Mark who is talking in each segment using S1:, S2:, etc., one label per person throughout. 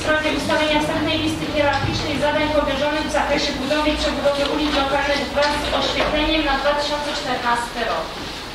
S1: sprawie ustalenia wstępnej listy hierarchicznej zadań powierzonych w zakresie budowy i przebudowy ulic lokalnych wraz z oświetleniem na 2014 rok.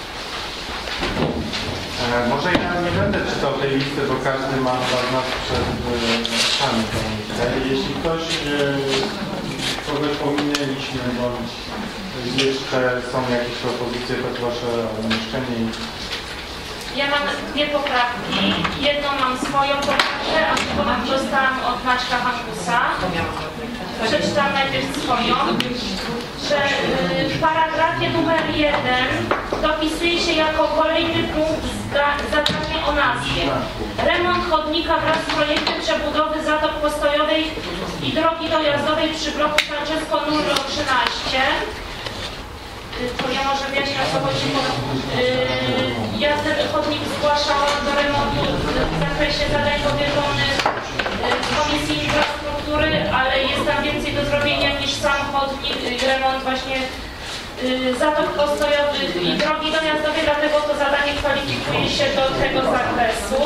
S2: Może ja nie będę czytał tej listy, bo każdy ma dla nas przed oczami tę listę. Jeśli ktoś kogoś pominęliśmy, bądź jeszcze są jakieś propozycje, to proszę o umieszczenie.
S1: Ja mam dwie poprawki. Jedną mam swoją poprawkę, a drugą dostałam od Maćka Hankusa. Przeczytam najpierw swoją, że w paragrafie numer 1 dopisuje się jako kolejny punkt zadanie o nazwie remont chodnika wraz z projektem przebudowy zatok postojowej i drogi dojazdowej przy bloku Francesco Nurlo 13. To ja może wyjaśnię, o co chodzi. Ja ten chodnik zgłaszałam do remontu w zakresie zadań powierzonych Komisji Infrastruktury, ale jest tam więcej do zrobienia niż sam chodnik, remont właśnie zatok postojowych i drogi dojazdowej, dlatego to zadanie kwalifikuje się do tego zakresu.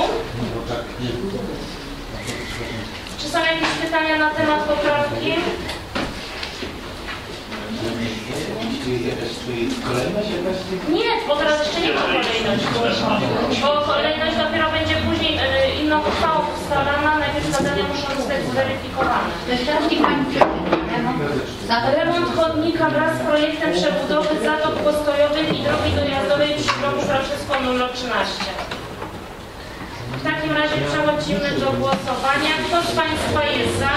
S1: Czy są jakieś pytania na temat poprawki? Nie, bo teraz jeszcze nie ma kolejności, bo kolejność dopiero będzie później inną uchwałą ustalana, najpierw zadania muszą zostać zweryfikowane. Remont chodnika wraz z projektem przebudowy zatok postojowych i drogi dojazdowej przy bloku Francesco Nurlo 13. W takim razie przechodzimy do głosowania. Kto z Państwa jest za?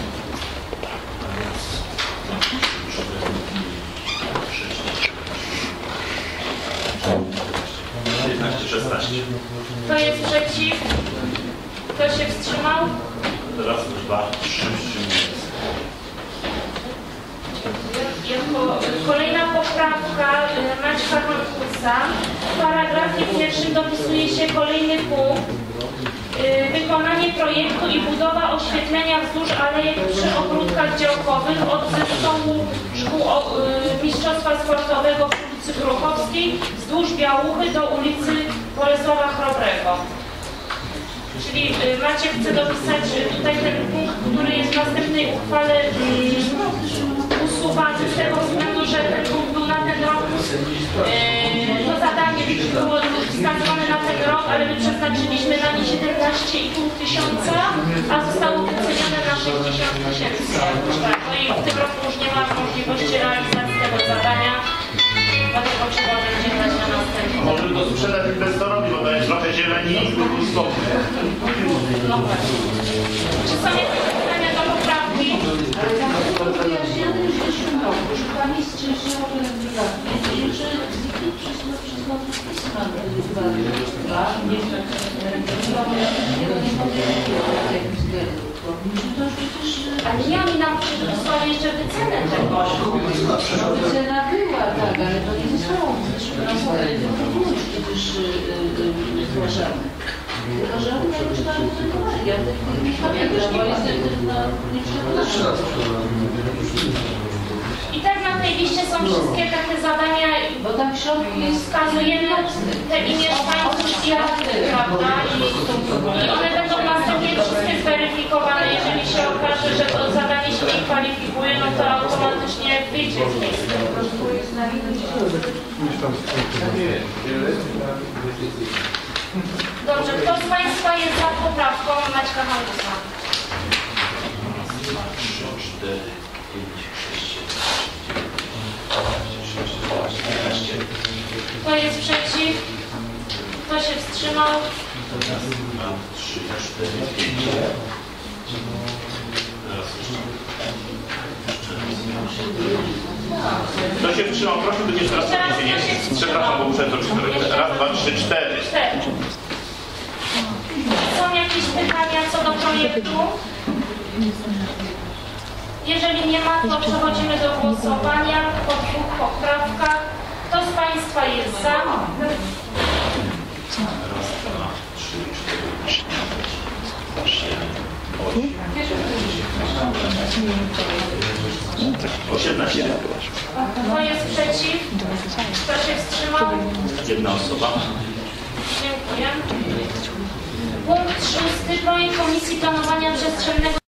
S1: Kto jest przeciw? Kto się wstrzymał?
S3: Raz, dwa, trzy.
S1: Kolejna poprawka Maćka Hankusa. W paragrafie pierwszym dopisuje się kolejny punkt. Wykonanie projektu i budowa oświetlenia wzdłuż alejek przy ogródkach działkowych od zespołu szkół mistrzostwa sportowego w ulicy Gruchowskiej wzdłuż Białuchy do ulicy Bolesława Chrobrego. Czyli Maciek chce dopisać tutaj ten punkt, który jest w następnej uchwale usuwany z tego względu, że ten punkt był na ten rok, to zadanie było wskazywane na ten rok, ale my przeznaczyliśmy na nie 17,5 tysiąca, a zostało wycenione na 60 tysięcy. No i w tym roku już nie ma możliwości realizacji tego zadania, dlatego trzeba będzie dać na następny.
S3: Może to sprzedać inwestorowi, bo to jest trochę zieleni i stopy.
S1: No właśnie. Czy są jakieś pytania do poprawki?
S4: Ale tam to wyjaśniane już w zeszłym roku, że tam jest częściowo prywatnie, że przez pisma
S1: ale ja mi nam przysłali jeszcze wycenę tego.
S4: Wycena była, tak, ale to nie zostało to było już przecież zgłaszane. Tylko, że one już tam budowali, ja nie pamiętam, bo jestem nie przekonana.
S1: I tak na tej liście są wszystkie takie zadania,
S4: bo tam w środku jest
S1: wskazujemy te i mieszkańców i radnych, prawda? I one będą następnie wszystkie zweryfikowane. Jeżeli się okaże, że to zadanie się nie kwalifikuje, no to automatycznie wyjdzie z listy. Dobrze, kto z Państwa jest za poprawką Maćka Hankusa?
S3: 3, 4, 5, 6, 7, 8, 9, 10, 11.
S1: Kto jest przeciw? Kto się wstrzymał?
S3: 2, 3, 4, 5. Kto się wstrzymał? Proszę być jeszcze raz powiedzieć. Przepraszam, bo muszę to czytać. Raz, dwa, trzy, cztery.
S1: Są jakieś pytania co do projektu? Jeżeli nie ma, to przechodzimy do głosowania po dwóch poprawkach. Kto z Państwa jest za?
S3: Raz, dwa, trzy, cztery, 18.
S1: Kto jest przeciw? Kto się wstrzymał?
S3: Jedna osoba.
S1: Dziękuję. Punkt 6. Projekt Komisji Planowania Przestrzennego